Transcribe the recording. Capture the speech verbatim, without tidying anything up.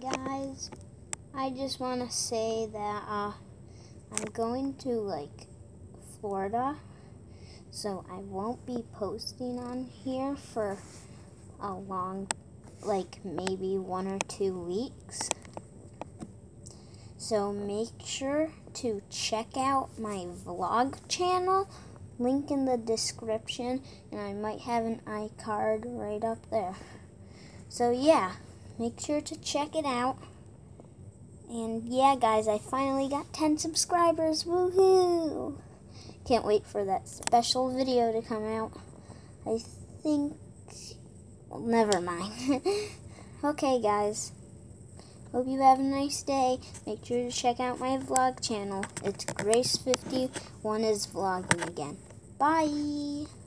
guys, I just want to say that uh, I'm going to like Florida, so I won't be posting on here for a long, like maybe one or two weeks. So make sure to check out my vlog channel, link in the description, and I might have an iCard right up there. So yeah, make sure to check it out. And yeah, guys, I finally got ten subscribers. Woohoo! Can't wait for that special video to come out. I think, well, never mind. Okay, guys. Hope you have a nice day. Make sure to check out my vlog channel. It's Grace fifty-one is vlogging again. Bye!